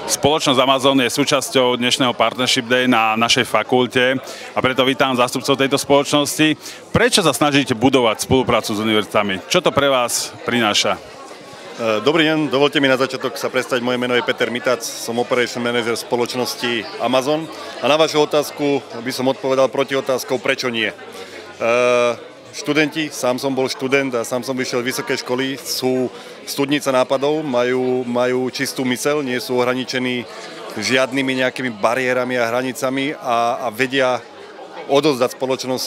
Spoločnosť Amazon je súčasťou dnešného Partnership Day na našej fakulte a preto vítam zástupcov tejto spoločnosti. Prečo sa snažíte budovať spoluprácu s univerzitami? Čo to pre vás prináša? Dobrý deň, dovolte mi na začiatok sa predstaviť. Moje meno je Peter Mitac, som Operation Manager spoločnosti Amazon a na vašu otázku by som odpovedal proti otázkou, prečo nie. Študenti, sám som bol študent a sám som vyšiel z vysokej školy, sú studnica nápadov, majú čistú myseľ, nie sú ohraničení žiadnymi nejakými bariérami a hranicami a vedia odozdať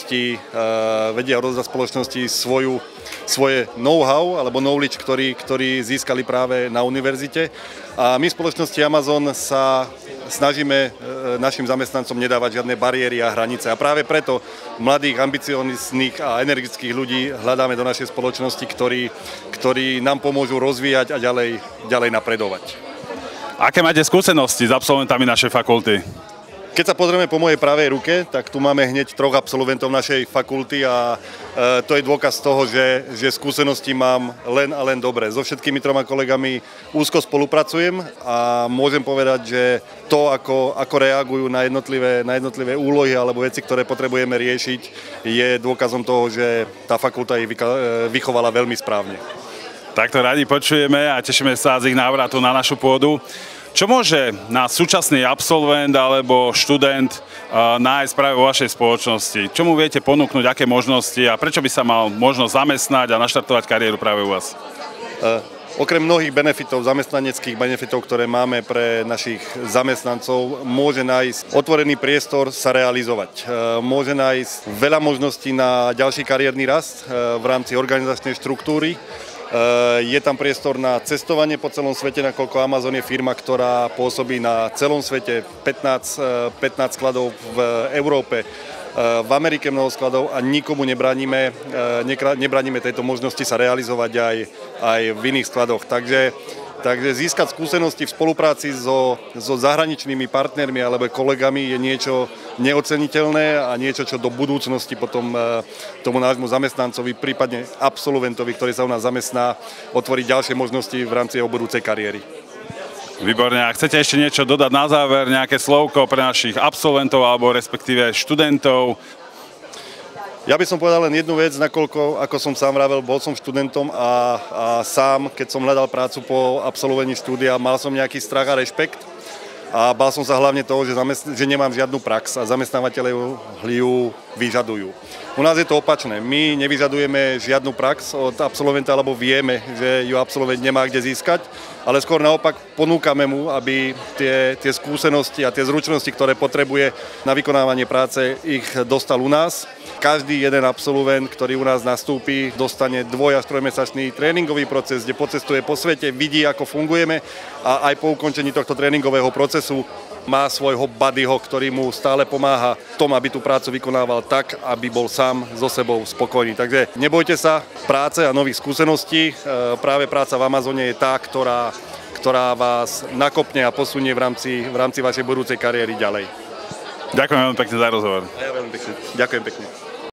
spoločnosti svoje know-how alebo knowledge, ktorý získali práve na univerzite. A my v spoločnosti Amazon sa snažíme našim zamestnancom nedávať žiadne bariéry a hranice. A práve preto mladých, ambicióznych a energických ľudí hľadáme do našej spoločnosti, ktorí nám pomôžu rozvíjať a ďalej napredovať. Aké máte skúsenosti s absolventami našej fakulty? Keď sa pozrieme po mojej pravej ruke, tak tu máme hneď 3 absolventov našej fakulty a to je dôkaz toho, že skúsenosti mám len a len dobré. So všetkými 3 kolegami úzko spolupracujem a môžem povedať, že to, ako reagujú na jednotlivé úlohy alebo veci, ktoré potrebujeme riešiť, je dôkazom toho, že tá fakulta ich vychovala veľmi správne. Takto radi počujeme a tešíme sa z ich návratu na našu pôdu. Čo môže náš súčasný absolvent alebo študent nájsť práve vo vašej spoločnosti? Čo mu viete ponúknuť, aké možnosti a prečo by sa mal možno zamestnať a naštartovať kariéru práve u vás? Okrem mnohých benefitov, zamestnaneckých benefitov, ktoré máme pre našich zamestnancov, môže nájsť otvorený priestor sa realizovať. Môže nájsť veľa možností na ďalší kariérny rast v rámci organizačnej štruktúry. Je tam priestor na cestovanie po celom svete, nakoľko Amazon je firma, ktorá pôsobí na celom svete, 15 skladov v Európe, v Amerike mnoho skladov a nikomu nebraníme tejto možnosti sa realizovať aj v iných skladoch. Takže získať skúsenosti v spolupráci so zahraničnými partnermi alebo kolegami je niečo neoceniteľné a niečo, čo do budúcnosti potom tomu nášmu zamestnancovi, prípadne absolventovi, ktorý sa u nás zamestná, otvorí ďalšie možnosti v rámci jeho budúcej kariéry. Výborne. A chcete ešte niečo dodať na záver, nejaké slovko pre našich absolventov alebo respektíve študentov? Ja by som povedal len jednu vec, nakoľko, ako som sám vravel, bol som študentom a sám, keď som hľadal prácu po absolvovaní štúdia, mal som nejaký strach a rešpekt a bál som sa hlavne toho, že nemám žiadnu prax a zamestnávateľe ju vyžadujú. U nás je to opačné. My nevyžadujeme žiadnu prax od absolventa, lebo vieme, že ju absolvent nemá kde získať, ale skôr naopak ponúkame mu, aby tie skúsenosti a tie zručnosti, ktoré potrebuje na vykonávanie práce, ich dostal u nás. Každý jeden absolvent, ktorý u nás nastúpi, dostane 2- až 3-mesačný tréningový proces, kde pocestuje po svete, vidí, ako fungujeme a aj po ukončení tohto tréningového procesu má svojho buddyho, ktorý mu stále pomáha v tom, aby tú prácu vykonával tak, aby bol sám so sebou spokojný. Takže nebojte sa práce a nových skúseností. Práve práca v Amazone je tá, ktorá vás nakopne a posunie v rámci vašej budúcej kariéry ďalej. Ďakujem veľmi pekne za rozhovor. Ja veľmi pekne. Ďakujem pekne.